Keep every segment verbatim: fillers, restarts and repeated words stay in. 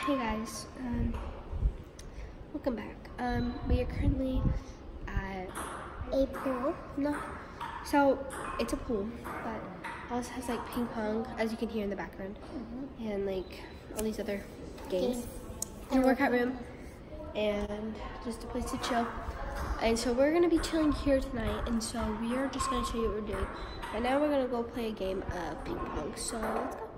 Hey guys, um, welcome back. Um, we are currently at A pool? No, so it's a pool, but it also has like ping pong, as you can hear in the background, mm-hmm. and like all these other games. Games. And a workout room, and just a place to chill. And so we're gonna be chilling here tonight, and so we are just gonna show you what we're doing. Right now we're gonna go play a game of ping pong, so let's go.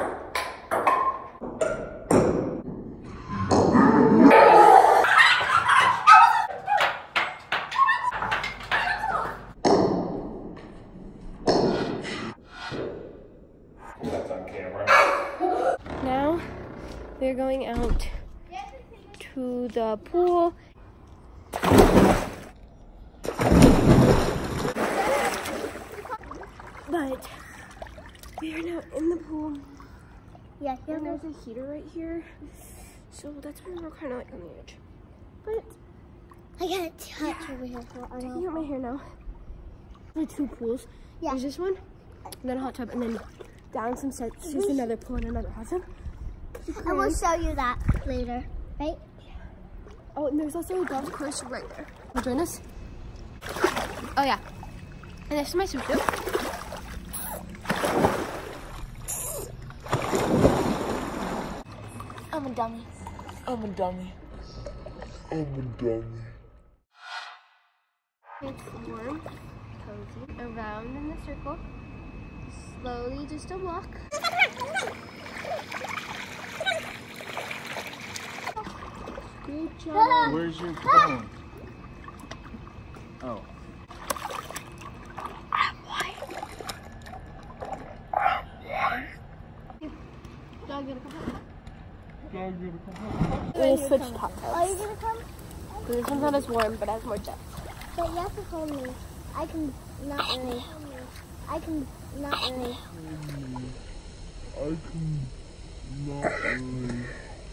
That's on camera. Now we're going out to the pool. But we are now in the pool. Yeah, here And there's a heater right here. So that's why we're kind of like on the edge. But I got a touch yeah. over here. So I taking out my hair now. There are two pools. Yeah. There's this one, and then a hot tub, and then down some steps, there's another pool and another hot tub. I will show you that later, right? Oh, and there's also a golf course right there. Wanna join us? Oh yeah. And this is my suit. I'm a dummy. I'm a dummy. I'm a dummy. It's warm, cozy, around in the circle. Slowly, just a walk. Good job. Where's your phone? Oh. I'm white. I'm white. Dog, gonna come out. Dog, gonna come out. We're gonna switch top Are you tubs. gonna come? This one's not as warm, but has more depth. But you have to hold me. I can not really. I can not really. I can not really.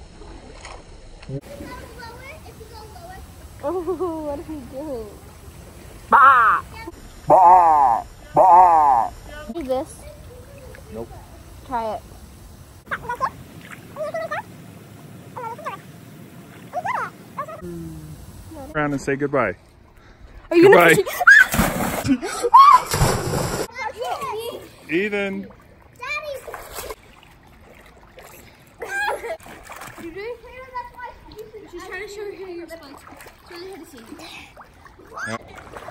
Oh, what are you doing? Bah! Bah! Bah! Do this. Nope. Try it. Around and say goodbye. Are you goodbye. Gonna Ethan. Daddy. You doing? She's trying to show her your spikes. It's really hard to see. Yep.